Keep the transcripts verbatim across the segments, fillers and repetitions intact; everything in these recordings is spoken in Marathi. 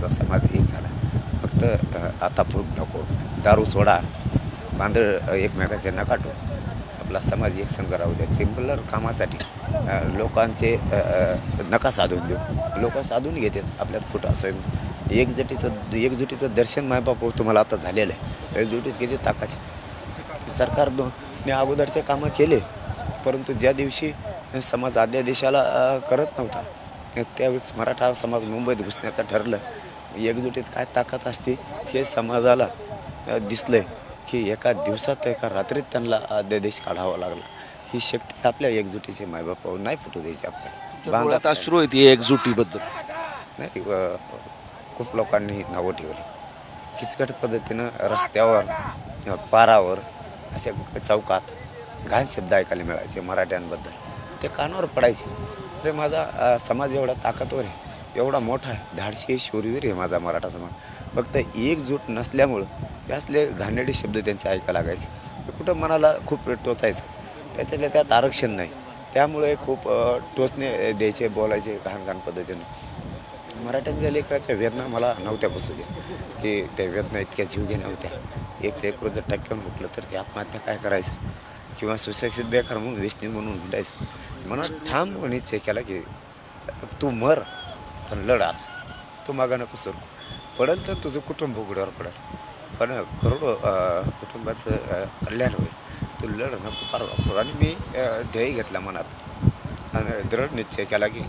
माझा समाज एक झाला. फक्त आता फूट नको, दारू सोडा, बांधळ एकमेकाचे नका टोक, आपला समाज एक संघ राहू द्या. सिंपलर कामासाठी लोकांचे नका साधून देऊ. लोक साधून घेतात आपल्यात कुठं असं. एकजुटीचं एकजुटीचं दर्शन मायबाप तुम्हाला आता झालेलं आहे. एकजुटीत किती ताकाचे सरकारने अगोदरचे कामं केले, परंतु ज्या दिवशी समाज अध्यादेशाला करत नव्हता त्यावेळेस मराठा समाज मुंबईत घुसण्याचं ठरलं. एकजुटीत काय ताकद असते हे समाजाला दिसलं की एका दिवसात एका रात्रीत त्यांना अध्यादेश काढावा लागला. ही शक्ती आपल्या एकजुटीचे मायबाप नाही फुटू द्यायची. आपल्याला बांधात अश्रू येते एकजुटीबद्दल नाही. खूप लोकांनी नावं ठेवली किचकट पद्धतीनं रस्त्यावर पारावर अशा चौकात घाण शब्द ऐकायला मिळायचे मराठ्यांबद्दल. ते कानावर पडायचे. अरे माझा समाज एवढा ताकदवर आहे, एवढा मोठा आहे, धाडशी शूरवीर आहे माझा मराठा समाज. फक्त एकजूट नसल्यामुळं हे असले घाणेरडे शब्द त्यांचे ऐकायला लागायचे. हे कुठं मनाला खूप टोचायचं. त्याच्यातल्या त्यात आरक्षण नाही, त्यामुळे खूप टोचणे द्यायचे, बोलायचे घाण घाण पद्धतीनं. मराठ्यांच्या लेकराच्या वेदना मला नव्हत्या बसू दे की त्या वेदना इतक्या जीवघेण्या होत्या. एक लेकरू जर टक्क्यावर उठलं तर ते आत्महत्या काय करायचं किंवा सुशिक्षित बेकार म्हणून व्यसनी म्हणून हिंडायचं. मला ठाम निश्चय केला की तू मर पण लढ आला. तू मागं नको सरू. पडेल तर तुझं कुटुंब उघड्यावर पडेल, पण करोडो कुटुंबाचं कल्याण होईल. तू लढ नको परवा. आणि मी ध्येय घेतला मनात आणि दृढ निश्चय केला की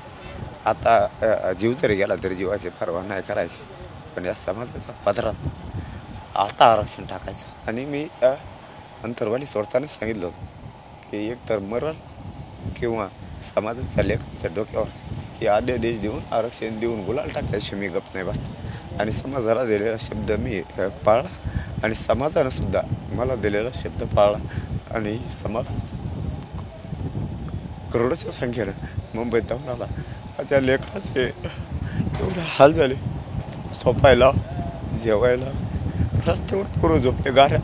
आता जीव जरी गेला तरी जीवाची पर्वा नाही करायची, पण या समाजाच्या पदरात आता आरक्षण टाकायचं. आणि मी अंतरवाली सोडतानाच सांगितलं होतं की एक तर मरल किंवा समाजाच्या लेखाच्या डोक्यावर की अध्यादेश देऊन आरक्षण देऊन गुलाल टाकल्याशिवाय मी गप नाही बसतो. आणि समाजाला दिलेला शब्द मी पाळला आणि समाजानं सुद्धा मला दिलेला शब्द पाळला. आणि समाज करोडोच्या संख्येनं मुंबईत जाऊन आला. माझ्या लेकराचे एवढे हाल झाले, झोपायला जेवायला रस्त्यावर पोरं झोपले गाऱ्या.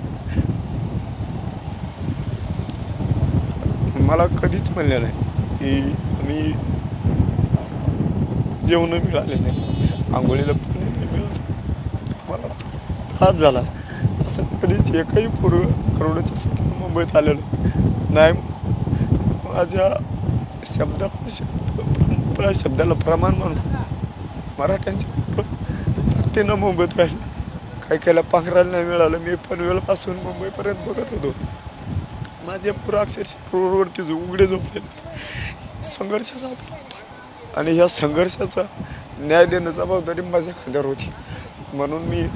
मला कधीच म्हणले नाही की मी जेवण मिळाले नाही, आंघोळीला पाणी नाही मिळालं, मला त्रास त्रास झाला. असं कधीच एकही पूर्व करोडोच्या संख्येनं मुंबईत आलेलं नाही. माझ्या शब्दाला शब्द शब्दाला प्रमाण म्हणून मराठ्यांच्या पूर्व धरतीनं मुंबईत राहिले. काही केलं पांघरायला नाही मिळालं. मी पनवेलपासून मुंबईपर्यंत बघत होतो. माझे पुरं अक्षरशः रोडवरती जो उघडे झोपलेले होते. संघर्ष साधला होता आणि ह्या संघर्षाचा न्याय देणं जबाबदारी माझ्या खांद्यावर होती. म्हणून मी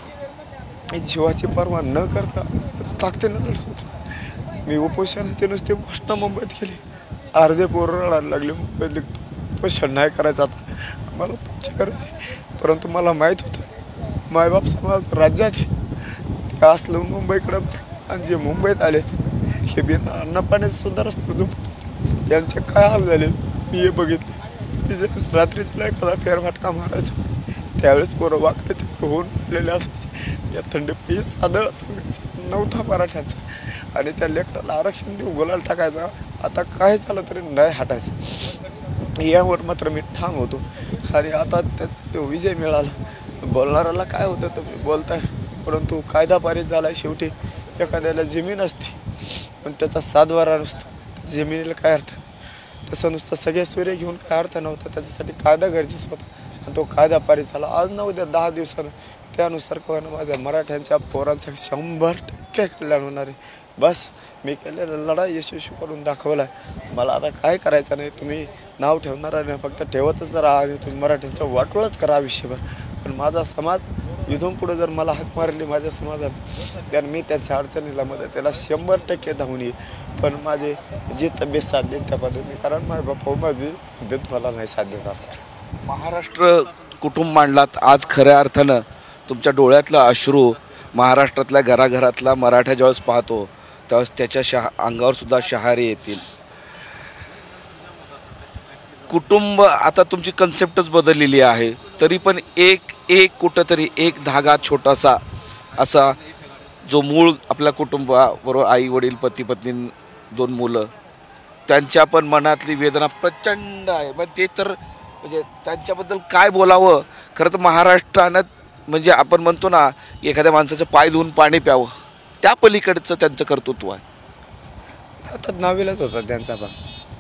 जीवाची पर्वा न करता ताकदीनं लढत होतो. मी उपोषणाचे नुसते घोषणा मुंबईत केली. अर्धे पोरं रडायला लागले मुंबईत लिखतो उपोषण नाही करायचं आता मला तुमची गरज आहे. परंतु मला माहीत होतं मायबाप समाज राज्यात आहे, ते असलं मुंबईकडे बसले. आणि जे मुंबईत आलेत हे बिना अन्न पाण्याचं सुद्धा रस्ते झोपत होते. यांचे काय हाल झाले मी हे बघितले. मी ज्यावेळेस रात्रीला एखादा फेरफाटका मारायचो त्यावेळेस पोरं वाकडे तिकडे होऊन पडलेले असायचे. या थंडीपायी साधं संघर्ष नव्हता मराठ्यांचा. आणि त्या लेकराला आरक्षण देऊ गुलाल टाकायचा आता काय झालं तरी नाही हटायचं यावर मात्र मी ठाम होतो. आणि आता त्याचा तो विजय मिळाला. बोलणाऱ्याला काय होतं तुम्ही बोलताय, परंतु कायदा पारित झाला आहे. शेवटी एखाद्याला जमीन असते पण त्याचा सातबारा नसतो, जमिनीला काय अर्थ. तसं नुसतं सगळे सूर्य घेऊन काय अर्थ नव्हता. त्याच्यासाठी कायदा गरजेचा होता आणि तो कायदा पारित झाला. आज न उद्या दहा दिवसानं त्यानुसार कोण माझ्या मराठ्यांच्या पोरांचं शंभर टक्के कल्याण होणार आहे. बस मी केलेला लढाई यशस्वी करून दाखवला. मला आता काय करायचं नाही. तुम्ही नाव ठेवणार नाही, फक्त ठेवतच राहा आणि तुम्ही मराठ्यांचं वाटोळच करा आयुष्यभर. पण माझा समाज इथून पुढे जर मला हाक मारली माझ्या समाजाने तर मी त्याच्या अडचणीला मदतीला शंभर टक्के धावून येईल. पण माझे जी तब्येत साथ देईल त्या पद्धतीने, कारण माझ्या बापा माझी तब्येत मला नाही साथ देत. आता महाराष्ट्र कुटुंब मांडलात. आज खऱ्या अर्थानं तुमच्या डोळ्यातलं अश्रू महाराष्ट्रातल्या घराघरातला मराठा ज्यावेळेस पाहतो त्यावेळेस त्याच्या शहा अंगावर सुद्धा शहारे येतील. कुटुंब आता तुमची कन्सेप्टच बदललेली आहे, तरी पण एक एक कुठंतरी एक धागा छोटासा असा जो मूळ आपल्या कुटुंबाबरोबर आई वडील पती पत्नी दोन मुलं त्यांच्या पण मनातली वेदना प्रचंड आहे. मग ते तर म्हणजे त्यांच्याबद्दल काय बोलावं. खरं तर महाराष्ट्रानं म्हणजे आपण म्हणतो ना एखाद्या माणसाचं पाय धुवून पाणी प्यावं, त्या पलीकडचं त्यांचं कर्तृत्व आहे. आता नावीलाच होता त्यांचा पण,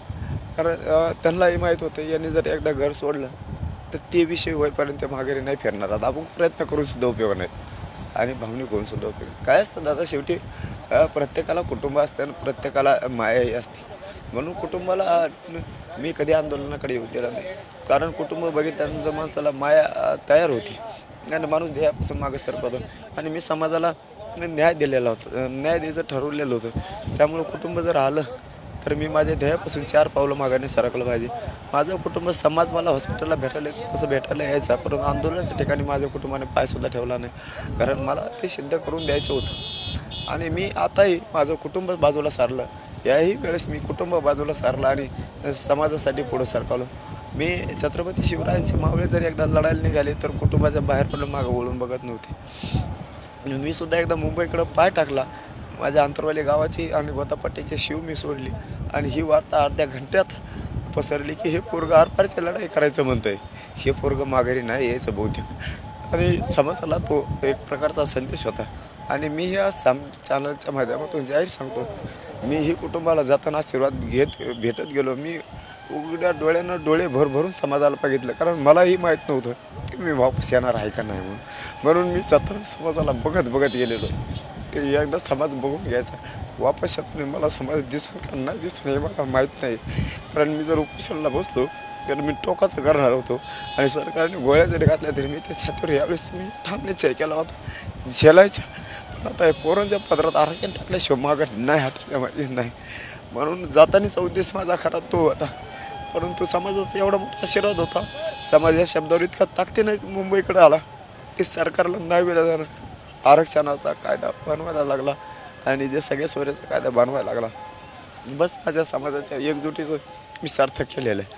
कारण अं, त्यांनाही माहीत होतं यांनी जर एकदा घर सोडलं तर ते विषय होईपर्यंत माघारी नाही फिरणार. आता आपण प्रयत्न करून सुद्धा उपयोग नाही आणि भावनिक होऊन सुद्धा उपयोग काय असतं दादा. शेवटी अं, प्रत्येकाला कुटुंब असतं आणि प्रत्येकाला मायाही असते. म्हणून कुटुंबाला अं, मी कधी आंदोलनाकडे येऊ दिला नाही, कारण कुटुंब बघितल्यानंतर माणसाला माया अं, तयार होती आणि माणूस ध्येयापासून मागे सरकतो. आणि मी समाजाला न्याय दिलेला होता, न्याय द्यायचं ठरवलेलं होतं. त्यामुळं कुटुंब जर आलं तर मी माझ्या ध्येयापासून चार पावलं मागाने सरकलं पाहिजे. माझं कुटुंब समाज मला हॉस्पिटलला भेटायला येतो तसं भेटायला यायचं, परंतु आंदोलनाच्या ठिकाणी माझ्या कुटुंबाने पायसुद्धा ठेवला नाही, कारण मला ते सिद्ध करून द्यायचं होतं. आणि मी आताही माझं कुटुंब बाजूला सारलं, याही वेळेस मी कुटुंब बाजूला सारलं आणि समाजासाठी पुढं सरकवलं. मी छत्रपती शिवरायांचे मावळे जरी एकदा लढायला निघाले तर कुटुंबाच्या बाहेर पडलं मागं वळून बघत नव्हते. मी सुद्धा एकदा मुंबईकडं पाय टाकला, माझ्या अंतरवाली गावाची आणि गोतापट्टीची शिव मी सोडली आणि ही वार्ता अर्ध्या घंट्यात पसरली की हे पोरगं आरपारची लढाई करायचं म्हणतं आहे, हे पोरगं माघारी नाही यायचं बहुतेक. आणि समाजाला तो एक प्रकारचा संदेश होता. आणि मी ह्या साम चॅनलच्या माध्यमातून जाहीर सांगतो, मी ही कुटुंबाला जाताना आशीर्वाद घेत भेटत गेलो. मी उघड्या डोळ्यानं डोळे भरभरून समाजाला बघितलं, कारण मलाही माहीत नव्हतं की मी वापस येणार आहे का नाही म्हणून. म्हणून मी जाताना समाजाला बघत बघत गेलेलो की एकदा समाज बघून घ्यायचा, वापस येताना मला समाज दिसून का नाही दिसून हे मला माहीत नाही. कारण मी जर उपोषणाला बसलो तर मी टोकाचं करणार होतो आणि सरकारने गोळ्या जरी घातल्या तरी मी त्या छातीवर यावेळेस मी ठाम निश्चय केला होता झेलायच्या. पण आता पोरांच्या पदरात आरक्षण टाकल्याशिवाय मागं नाही हाताळल्या माहिती नाही. म्हणून जातानीचा उद्देश माझा खरा तो होता, परंतु समाजाचा एवढा मोठा आशीर्वाद होता. समाज या शब्दावर इतका ताकदीने मुंबईकडे आला की सरकारला नाही विरोधानं आरक्षणाचा कायदा बनवायला लागला आणि जे सगळे सोयऱ्याचा कायदा बनवायला लागला. बस माझ्या समाजाच्या एकजुटीचं मी सार्थक केलेलं आहे.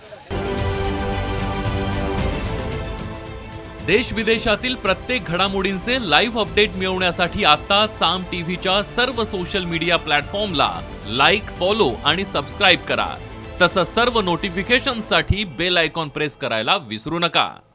देश विदेशातील प्रत्येक घडामोडींचे लाईव्ह अपडेट मिळवण्यासाठी आता साम टीव्हीच्या सर्व सोशल मीडिया प्लॅटफॉर्मला लाईक, फॉलो आणि सबस्क्राईब करा. तसंच सर्व नोटिफिकेशनसाठी बेल आयकॉन प्रेस करायला विसरू नका.